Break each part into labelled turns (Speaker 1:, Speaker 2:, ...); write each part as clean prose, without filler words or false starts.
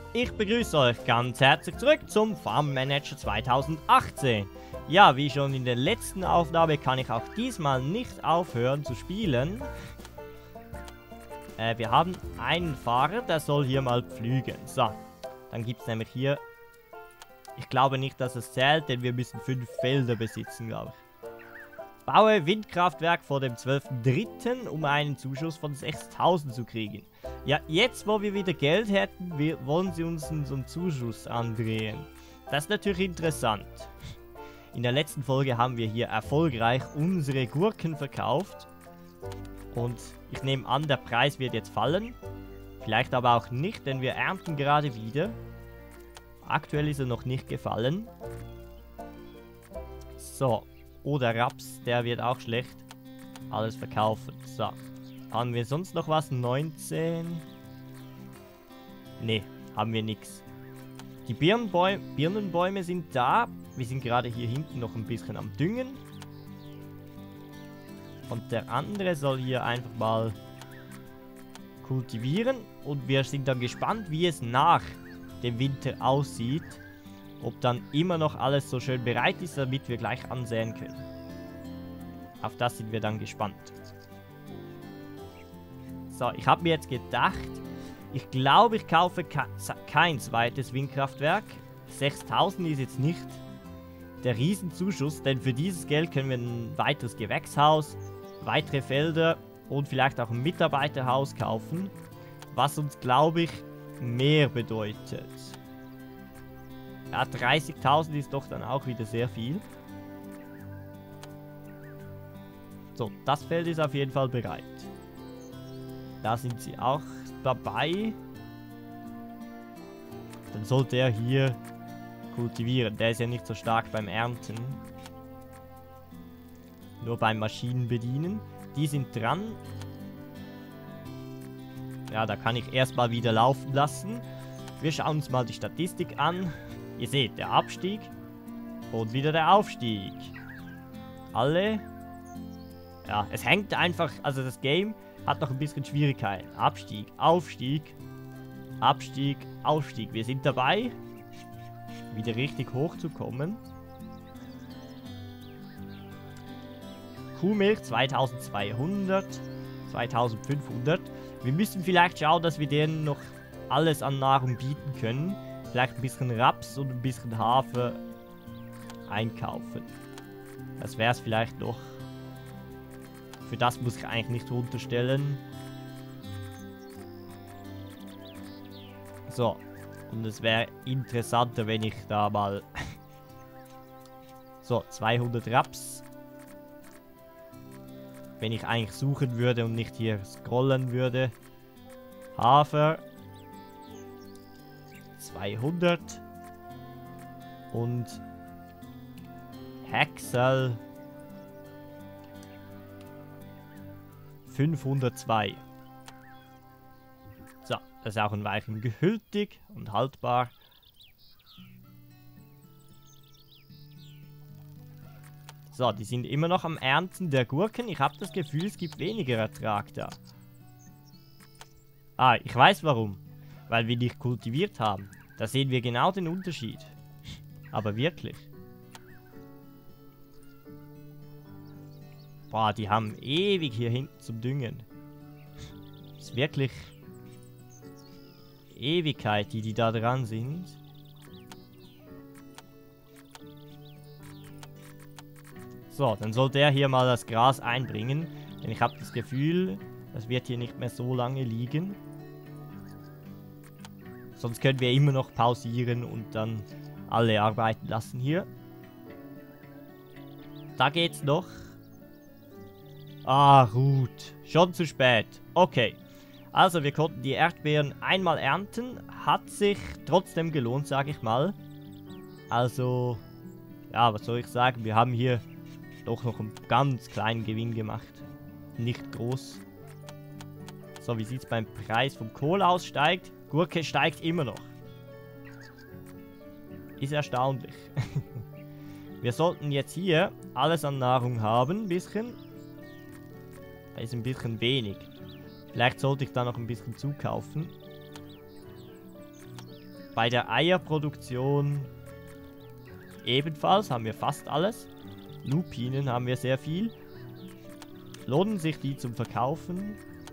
Speaker 1: Ich begrüße euch ganz herzlich zurück zum Farm Manager 2018. Ja, wie schon in der letzten Aufnahme kann ich auch diesmal nicht aufhören zu spielen. Wir haben einen Fahrer, der soll hier mal pflügen. So, dann gibt es nämlich hier... Ich glaube nicht, dass es zählt, denn wir müssen 5 Felder besitzen, glaube ich. Baue Windkraftwerk vor dem 12.03., um einen Zuschuss von 6.000 zu kriegen. Ja, jetzt, wo wir wieder Geld hätten, wollen sie uns so einen Zuschuss andrehen. Das ist natürlich interessant. In der letzten Folge haben wir hier erfolgreich unsere Gurken verkauft. Und ich nehme an, der Preis wird jetzt fallen. Vielleicht aber auch nicht, denn wir ernten gerade wieder. Aktuell ist er noch nicht gefallen. So. Oder Raps, der wird auch schlecht. Alles verkaufen. So. Haben wir sonst noch was? 19. Ne, haben wir nichts. Die Birnenbäume sind da. Wir sind gerade hier hinten noch ein bisschen am Düngen. Und der andere soll hier einfach mal kultivieren. Und wir sind dann gespannt, wie es nach dem Winter aussieht. Ob dann immer noch alles so schön bereit ist, damit wir gleich ansäen können. Auf das sind wir dann gespannt. So, ich habe mir jetzt gedacht, ich glaube, ich kaufe kein zweites Windkraftwerk. 6.000 ist jetzt nicht der Riesenzuschuss, denn für dieses Geld können wir ein weiteres Gewächshaus, weitere Felder und vielleicht auch ein Mitarbeiterhaus kaufen, was uns, glaube ich, mehr bedeutet. Ja, 30.000 ist doch dann auch wieder sehr viel. So, das Feld ist auf jeden Fall bereit. Da sind sie auch dabei. Dann sollte er hier kultivieren. Der ist ja nicht so stark beim Ernten. Nur beim Maschinenbedienen. Die sind dran. Ja, da kann ich erstmal wieder laufen lassen. Wir schauen uns mal die Statistik an. Ihr seht, der Abstieg und wieder der Aufstieg. Alle. Ja, es hängt einfach, also das Game hat noch ein bisschen Schwierigkeiten. Abstieg, Aufstieg, Abstieg, Aufstieg. Wir sind dabei, wieder richtig hoch zu kommen. Kuhmilch 2200, 2500. Wir müssen vielleicht schauen, dass wir denen noch alles an Nahrung bieten können. Vielleicht ein bisschen Raps und ein bisschen Hafer einkaufen. Das wäre es vielleicht noch. Für das muss ich eigentlich nicht runterstellen. So. Und es wäre interessanter, wenn ich da mal... So, 200 Raps. Wenn ich eigentlich suchen würde und nicht hier scrollen würde. Hafer. 200 und Häcksel 502. So, das ist auch ein Weichen gehültig und haltbar. So, die sind immer noch am Ernten der Gurken. Ich habe das Gefühl, es gibt weniger Ertrag da. Ah, ich weiß warum. Weil wir nicht kultiviert haben. Da sehen wir genau den Unterschied. Aber wirklich. Boah, die haben ewig hier hinten zum Düngen. Das ist wirklich Ewigkeit, die da dran sind. So, dann soll der hier mal das Gras einbringen. Denn ich habe das Gefühl, das wird hier nicht mehr so lange liegen. Sonst können wir immer noch pausieren und dann alle arbeiten lassen hier. Da geht's noch. Ah, gut. Schon zu spät. Okay. Also, wir konnten die Erdbeeren einmal ernten. Hat sich trotzdem gelohnt, sage ich mal. Also, ja, was soll ich sagen? Wir haben hier doch noch einen ganz kleinen Gewinn gemacht. Nicht groß. So, wie sieht es beim Preis vom Kohl aus? Steigt. Gurke steigt immer noch. Ist erstaunlich. Wir sollten jetzt hier alles an Nahrung haben, ein bisschen. Da ist ein bisschen wenig. Vielleicht sollte ich da noch ein bisschen zukaufen. Bei der Eierproduktion ebenfalls haben wir fast alles. Lupinen haben wir sehr viel. Lohnen sich die zum Verkaufen?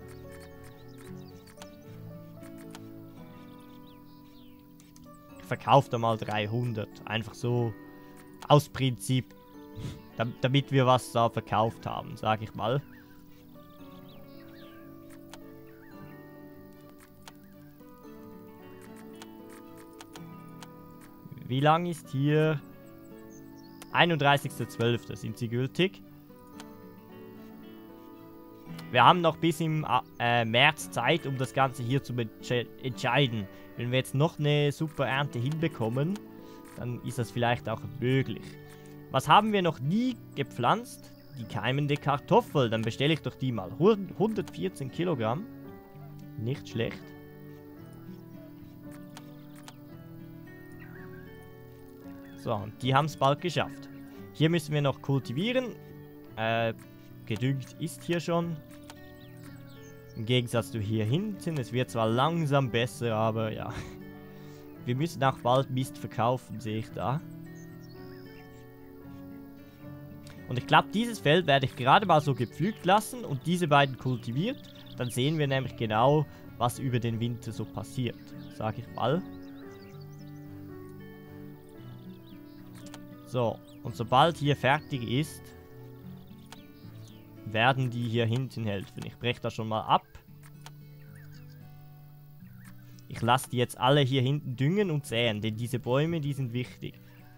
Speaker 1: Verkauft da mal 300. Einfach so aus Prinzip. Damit wir was da verkauft haben, sage ich mal. Wie lang ist hier? 31.12. sind sie gültig. Wir haben noch bis im März Zeit, um das Ganze hier zu entscheiden. Wenn wir jetzt noch eine super Ernte hinbekommen, dann ist das vielleicht auch möglich. Was haben wir noch nie gepflanzt? Die keimende Kartoffel. Dann bestelle ich doch die mal. 114 Kilogramm. Nicht schlecht. So, und die haben es bald geschafft. Hier müssen wir noch kultivieren. Gedüngt ist hier schon. Im Gegensatz zu hier hinten. Es wird zwar langsam besser, aber ja. Wir müssen auch bald Mist verkaufen, sehe ich da. Und ich glaube, dieses Feld werde ich gerade mal so gepflügt lassen und diese beiden kultiviert. Dann sehen wir nämlich genau, was über den Winter so passiert. Sage ich mal. So, und sobald hier fertig ist, werden die hier hinten helfen. Ich breche das schon mal ab. Ich lasse die jetzt alle hier hinten düngen und säen, denn diese Bäume, die sind wichtig.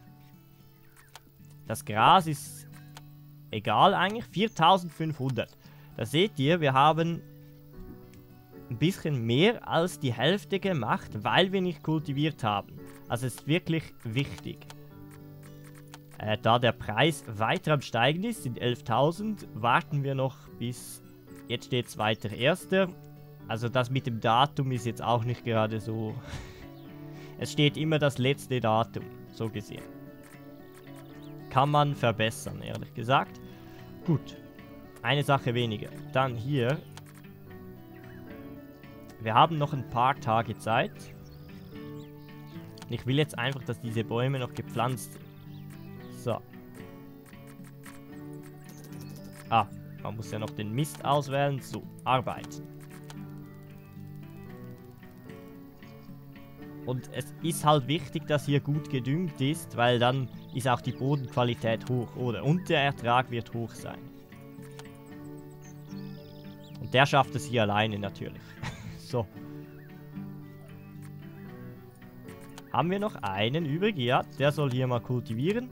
Speaker 1: Das Gras ist egal eigentlich, 4500. Da seht ihr, wir haben ein bisschen mehr als die Hälfte gemacht, weil wir nicht kultiviert haben. Also es ist wirklich wichtig. Da der Preis weiter am Steigen ist, sind 11.000, warten wir noch bis, jetzt steht 2.1. Also das mit dem Datum ist jetzt auch nicht gerade so. Es steht immer das letzte Datum, so gesehen. Kann man verbessern, ehrlich gesagt. Gut, eine Sache weniger. Dann hier. Wir haben noch ein paar Tage Zeit. Ich will jetzt einfach, dass diese Bäume noch gepflanzt sind. So. Ah, man muss ja noch den Mist auswählen. So, arbeiten. Und es ist halt wichtig, dass hier gut gedüngt ist, weil dann ist auch die Bodenqualität hoch, oder? Und der Ertrag wird hoch sein. Und der schafft es hier alleine natürlich. So. Haben wir noch einen übrig? Ja, der soll hier mal kultivieren.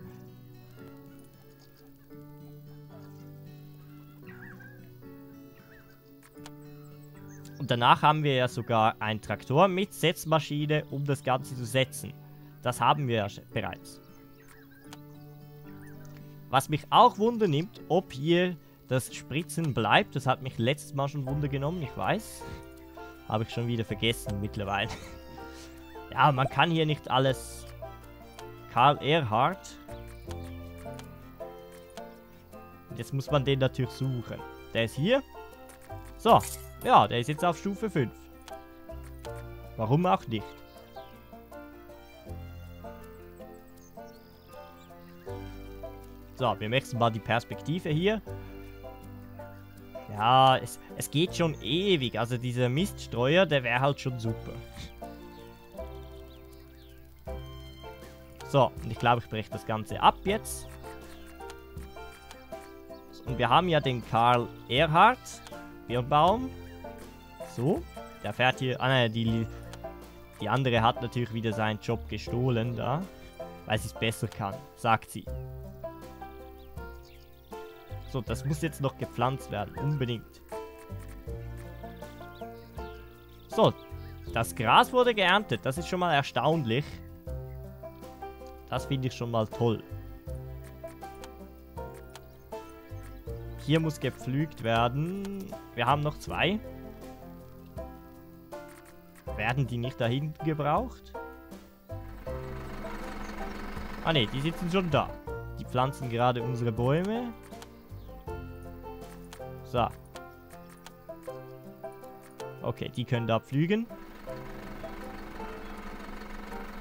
Speaker 1: Und danach haben wir ja sogar einen Traktor mit Setzmaschine, um das Ganze zu setzen. Das haben wir ja bereits. Was mich auch wundernimmt, ob hier das Spritzen bleibt. Das hat mich letztes Mal schon wundergenommen, ich weiß. Habe ich schon wieder vergessen mittlerweile. Ja, man kann hier nicht alles. Karl Erhard. Jetzt muss man den natürlich suchen. Der ist hier. So. Ja, der ist jetzt auf Stufe 5. Warum auch nicht? So, wir wechseln mal die Perspektive hier. Ja, es geht schon ewig. Also dieser Miststreuer, der wäre halt schon super. So, und ich glaube, ich breche das Ganze ab jetzt. Und wir haben ja den Karl Erhard. Birnbaum. So, der fährt hier... Ah nein, die andere hat natürlich wieder seinen Job gestohlen da. Weil sie es besser kann, sagt sie. So, das muss jetzt noch gepflanzt werden, unbedingt. So, das Gras wurde geerntet, das ist schon mal erstaunlich. Das finde ich schon mal toll. Hier muss gepflügt werden. Wir haben noch 2. Werden die nicht da hinten gebraucht? Ah ne, die sitzen schon da. Die pflanzen gerade unsere Bäume. So. Okay, die können da pflügen.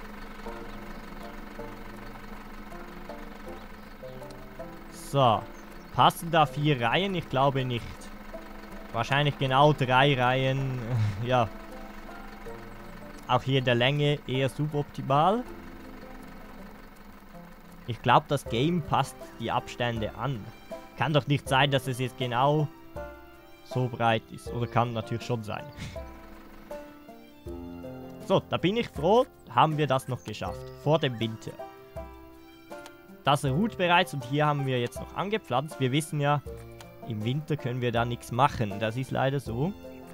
Speaker 1: So. Passen da 4 Reihen? Ich glaube nicht. Wahrscheinlich genau 3 Reihen. Ja. Auch hier in der Länge eher suboptimal. Ich glaube, das Game passt die Abstände an. Kann doch nicht sein, dass es jetzt genau so breit ist. Oder kann natürlich schon sein. So, da bin ich froh, haben wir das noch geschafft. Vor dem Winter. Das ruht bereits und hier haben wir jetzt noch angepflanzt. Wir wissen ja, im Winter können wir da nichts machen. Das ist leider so.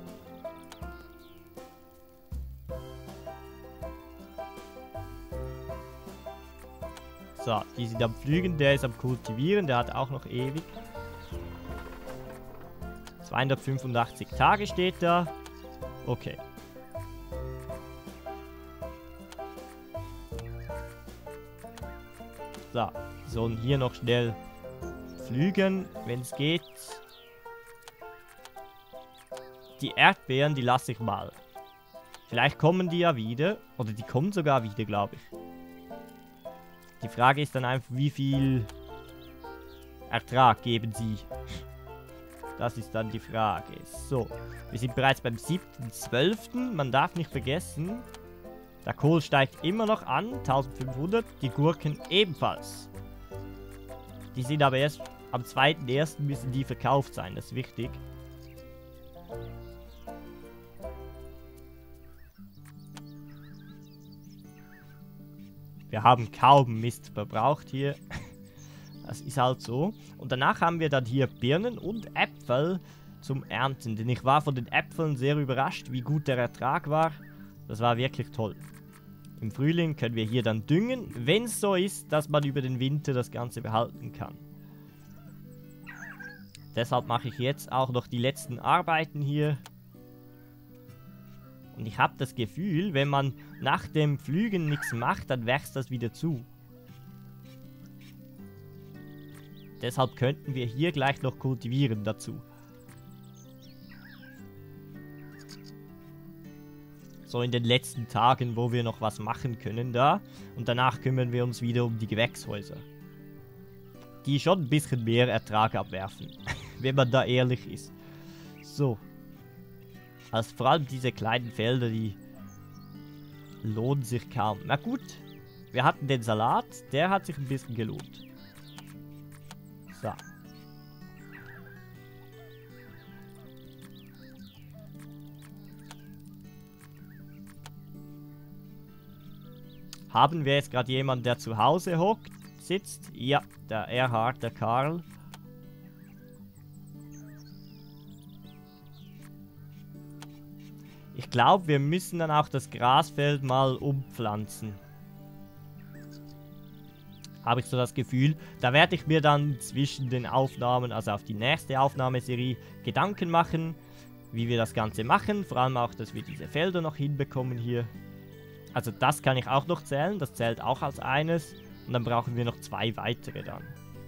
Speaker 1: So, die sind am Pflügen, der ist am Kultivieren, der hat auch noch ewig. 285 Tage steht da. Okay. So, sollen hier noch schnell pflügen, wenn es geht. Die Erdbeeren, die lasse ich mal. Vielleicht kommen die ja wieder. Oder die kommen sogar wieder, glaube ich. Die Frage ist dann einfach, wie viel Ertrag geben sie? Das ist dann die Frage. So, wir sind bereits beim 7.12. Man darf nicht vergessen, der Kohl steigt immer noch an, 1500. Die Gurken ebenfalls. Die sind aber erst am 2.1. müssen die verkauft sein, das ist wichtig. Wir haben kaum Mist verbraucht hier. Das ist halt so. Und danach haben wir dann hier Birnen und Äpfel zum Ernten. Denn ich war von den Äpfeln sehr überrascht, wie gut der Ertrag war. Das war wirklich toll. Im Frühling können wir hier dann düngen, wenn es so ist, dass man über den Winter das Ganze behalten kann. Deshalb mache ich jetzt auch noch die letzten Arbeiten hier. Und ich habe das Gefühl, wenn man nach dem Pflügen nichts macht, dann wächst das wieder zu. Deshalb könnten wir hier gleich noch kultivieren dazu. So in den letzten Tagen, wo wir noch was machen können da. Und danach kümmern wir uns wieder um die Gewächshäuser. Die schon ein bisschen mehr Ertrag abwerfen. Wenn man da ehrlich ist. So. Also vor allem diese kleinen Felder, die lohnen sich kaum. Na gut. Wir hatten den Salat. Der hat sich ein bisschen gelohnt. So. Haben wir jetzt gerade jemanden, der zu Hause sitzt? Ja, der Erhard, der Karl. Ich glaube, wir müssen dann auch das Grasfeld mal umpflanzen. Habe ich so das Gefühl. Da werde ich mir dann zwischen den Aufnahmen, also auf die nächste Aufnahmeserie, Gedanken machen, wie wir das Ganze machen. Vor allem auch, dass wir diese Felder noch hinbekommen hier. Also das kann ich auch noch zählen. Das zählt auch als eines. Und dann brauchen wir noch 2 weitere dann.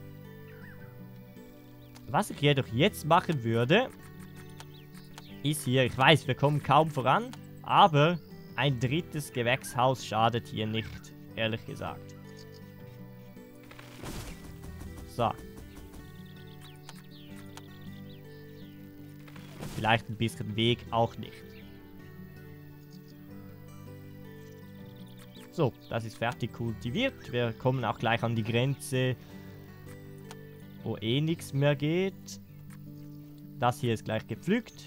Speaker 1: Was ich jedoch jetzt machen würde, ist hier, ich weiß, wir kommen kaum voran, aber ein drittes Gewächshaus schadet hier nicht, ehrlich gesagt. So. Vielleicht ein bisschen Weg auch nicht. So, das ist fertig kultiviert. Wir kommen auch gleich an die Grenze, wo eh nichts mehr geht. Das hier ist gleich gepflückt.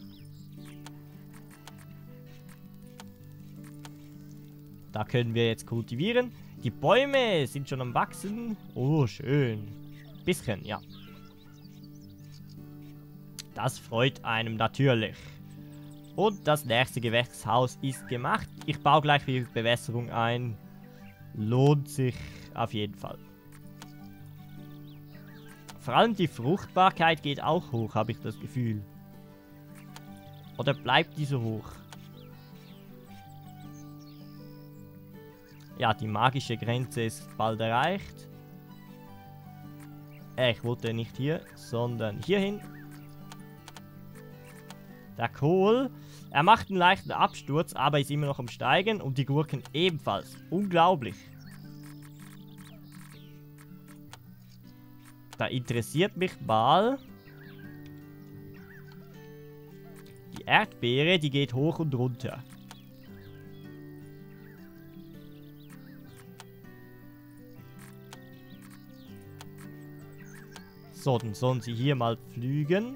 Speaker 1: Da können wir jetzt kultivieren. Die Bäume sind schon am Wachsen. Oh, schön. Bisschen, ja. Das freut einem natürlich. Und das nächste Gewächshaus ist gemacht. Ich baue gleich die Bewässerung ein. Lohnt sich auf jeden Fall. Vor allem die Fruchtbarkeit geht auch hoch, habe ich das Gefühl. Oder bleibt die so hoch? Ja, die magische Grenze ist bald erreicht. Ich wollte nicht hier, sondern hierhin. Der Kohl, er macht einen leichten Absturz, aber ist immer noch am Steigen. Und die Gurken ebenfalls. Unglaublich. Da interessiert mich mal. Die Erdbeere, die geht hoch und runter. So, dann sollen sie hier mal pflügen.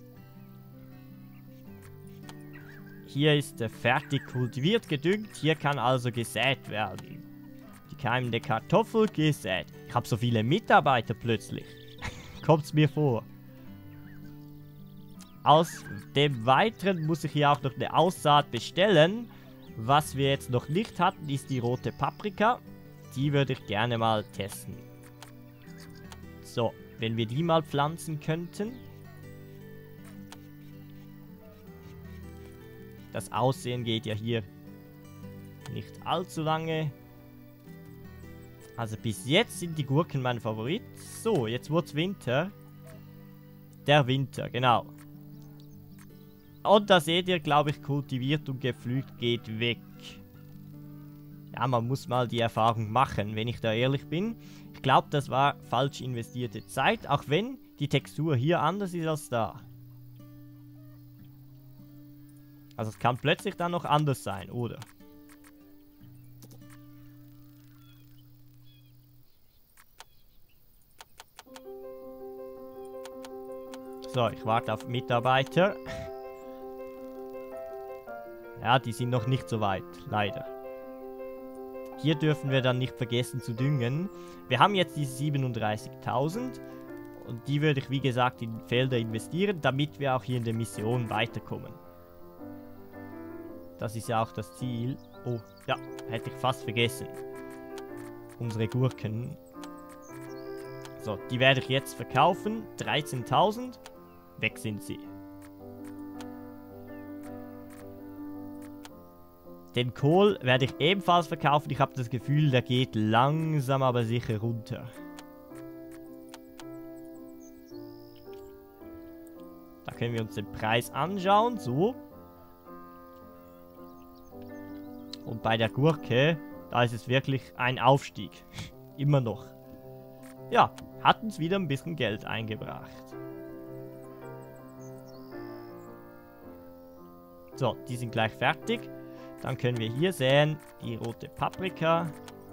Speaker 1: Hier ist fertig kultiviert, gedüngt. Hier kann also gesät werden. Die keimende Kartoffel gesät. Ich habe so viele Mitarbeiter plötzlich. Kommt's mir vor. Aus dem Weiteren muss ich hier auch noch eine Aussaat bestellen. Was wir jetzt noch nicht hatten, ist die rote Paprika. Die würde ich gerne mal testen. So, wenn wir die mal pflanzen könnten. Das Aussehen geht ja hier nicht allzu lange. Also bis jetzt sind die Gurken mein Favorit. So, jetzt wird's Winter. Der Winter, genau. Und da seht ihr, glaube ich, kultiviert und gepflügt geht weg. Ja, man muss mal die Erfahrung machen, wenn ich da ehrlich bin. Ich glaube, das war falsch investierte Zeit, auch wenn die Textur hier anders ist als da. Also es kann plötzlich dann noch anders sein, oder? So, ich warte auf Mitarbeiter. Ja, die sind noch nicht so weit, leider. Hier dürfen wir dann nicht vergessen zu düngen. Wir haben jetzt diese 37.000 und die würde ich, wie gesagt, in Felder investieren, damit wir auch hier in der Mission weiterkommen. Das ist ja auch das Ziel. Oh, ja, hätte ich fast vergessen. Unsere Gurken. So, die werde ich jetzt verkaufen. 13.000. Weg sind sie. Den Kohl werde ich ebenfalls verkaufen. Ich habe das Gefühl, der geht langsam aber sicher runter. Da können wir uns den Preis anschauen. So. Und bei der Gurke, da ist es wirklich ein Aufstieg. Immer noch. Ja, hat uns wieder ein bisschen Geld eingebracht. So, die sind gleich fertig. Dann können wir hier sehen, die rote Paprika.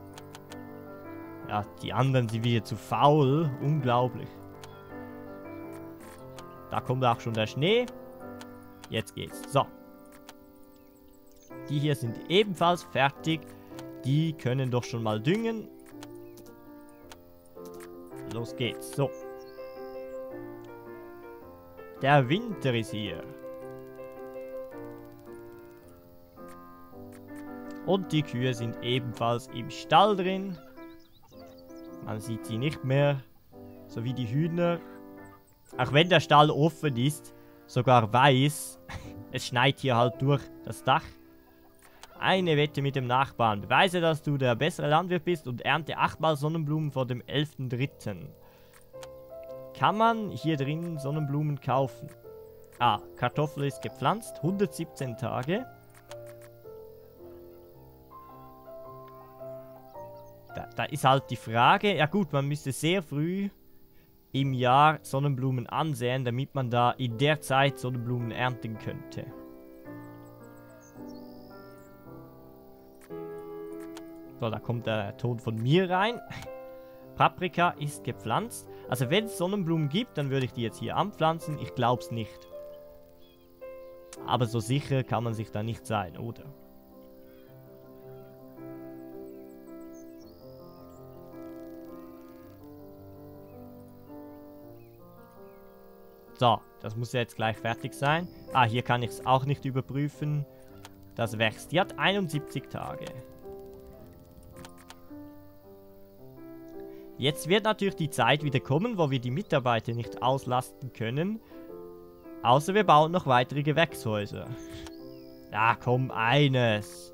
Speaker 1: Ja, die anderen sind wieder zu faul. Unglaublich. Da kommt auch schon der Schnee. Jetzt geht's. So. Die hier sind ebenfalls fertig. Die können doch schon mal düngen. Los geht's. So. Der Winter ist hier. Und die Kühe sind ebenfalls im Stall drin. Man sieht sie nicht mehr. So wie die Hühner. Auch wenn der Stall offen ist, sogar weiß. Es schneit hier halt durch das Dach. Eine Wette mit dem Nachbarn. Beweise, dass du der bessere Landwirt bist und ernte 8-mal Sonnenblumen vor dem 11.3. Kann man hier drin Sonnenblumen kaufen? Ah, Kartoffel ist gepflanzt. 117 Tage. Da ist halt die Frage, ja gut, man müsste sehr früh im Jahr Sonnenblumen ansehen, damit man da in der Zeit Sonnenblumen ernten könnte. So, da kommt der Ton von mir rein. Paprika ist gepflanzt. Also wenn es Sonnenblumen gibt, dann würde ich die jetzt hier anpflanzen. Ich glaube es nicht. Aber so sicher kann man sich da nicht sein, oder? So, das muss ja jetzt gleich fertig sein. Ah, hier kann ich es auch nicht überprüfen. Das wächst. Die hat 71 Tage. Jetzt wird natürlich die Zeit wieder kommen, wo wir die Mitarbeiter nicht auslasten können. Außer wir bauen noch weitere Gewächshäuser. Ja, komm, eines.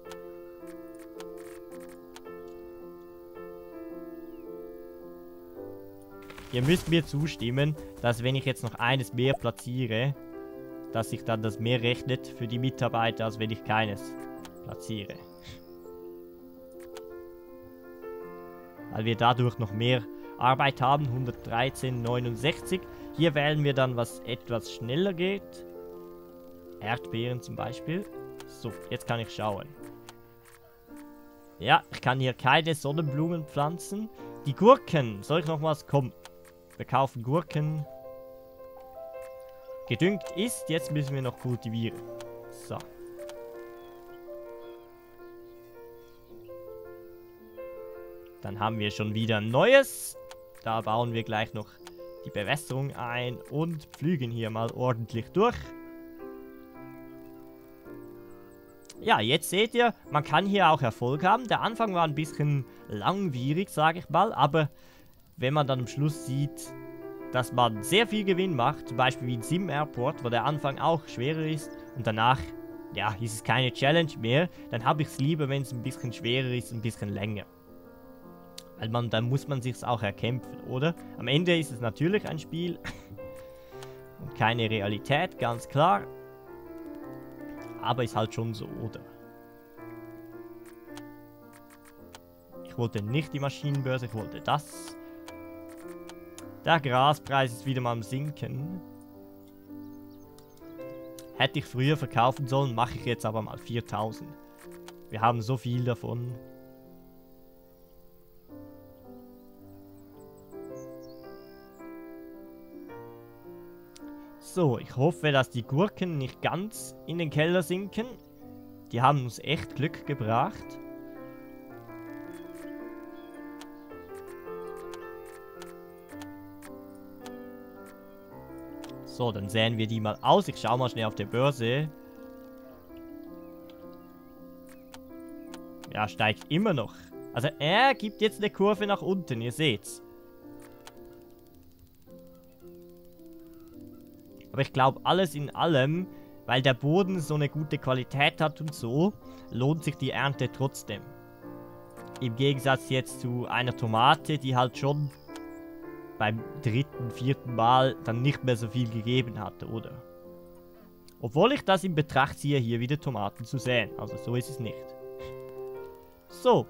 Speaker 1: Ihr müsst mir zustimmen, dass wenn ich jetzt noch eines mehr platziere, dass sich dann das mehr rechnet für die Mitarbeiter, als wenn ich keines platziere. Weil wir dadurch noch mehr Arbeit haben. 113,69. Hier wählen wir dann, was etwas schneller geht. Erdbeeren zum Beispiel. So, jetzt kann ich schauen. Ja, ich kann hier keine Sonnenblumen pflanzen. Die Gurken. Soll ich noch was? Komm. Wir kaufen Gurken. Gedüngt ist. Jetzt müssen wir noch kultivieren. So. Dann haben wir schon wieder ein neues. Da bauen wir gleich noch die Bewässerung ein und pflügen hier mal ordentlich durch. Ja, jetzt seht ihr, man kann hier auch Erfolg haben. Der Anfang war ein bisschen langwierig, sage ich mal. Aber wenn man dann am Schluss sieht, dass man sehr viel Gewinn macht, zum Beispiel wie in Sim Airport, wo der Anfang auch schwerer ist und danach, ja, ist es keine Challenge mehr, dann habe ich es lieber, wenn es ein bisschen schwerer ist, ein bisschen länger. Weil dann muss man sich's auch erkämpfen, oder? Am Ende ist es natürlich ein Spiel und keine Realität, ganz klar. Aber ist halt schon so, oder? Ich wollte nicht die Maschinenbörse, ich wollte das. Der Graspreis ist wieder mal am Sinken. Hätte ich früher verkaufen sollen, mache ich jetzt aber mal 4.000. Wir haben so viel davon. So, ich hoffe, dass die Gurken nicht ganz in den Keller sinken. Die haben uns echt Glück gebracht. So, dann säen wir die mal aus. Ich schaue mal schnell auf der Börse. Ja, steigt immer noch. Also er gibt jetzt eine Kurve nach unten, ihr seht's. Aber ich glaube, alles in allem, weil der Boden so eine gute Qualität hat und so, lohnt sich die Ernte trotzdem. Im Gegensatz jetzt zu einer Tomate, die halt schon beim dritten, vierten Mal dann nicht mehr so viel gegeben hatte, oder? Obwohl ich das in Betracht ziehe, hier wieder Tomaten zu säen. Also so ist es nicht. So.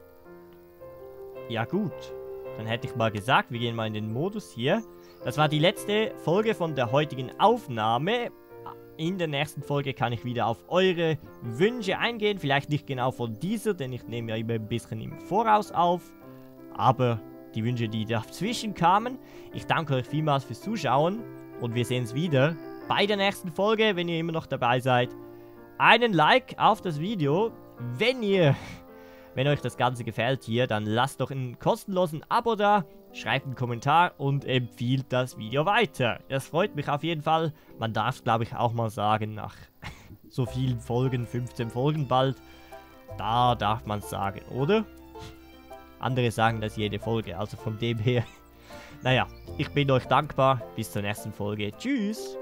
Speaker 1: Ja gut. Dann hätte ich mal gesagt, wir gehen mal in den Modus hier. Das war die letzte Folge von der heutigen Aufnahme. In der nächsten Folge kann ich wieder auf eure Wünsche eingehen. Vielleicht nicht genau von dieser, denn ich nehme ja immer ein bisschen im Voraus auf. Aber die Wünsche, die dazwischen kamen. Ich danke euch vielmals fürs Zuschauen. Und wir sehen uns wieder bei der nächsten Folge, wenn ihr immer noch dabei seid. Einen Like auf das Video. Wenn euch das Ganze gefällt hier, dann lasst doch einen kostenlosen Abo da. Schreibt einen Kommentar und empfiehlt das Video weiter. Das freut mich auf jeden Fall. Man darf es, glaube ich, auch mal sagen, nach so vielen Folgen, 15 Folgen bald. Da darf man es sagen, oder? Andere sagen das jede Folge, also von dem her. Naja, ich bin euch dankbar. Bis zur nächsten Folge. Tschüss!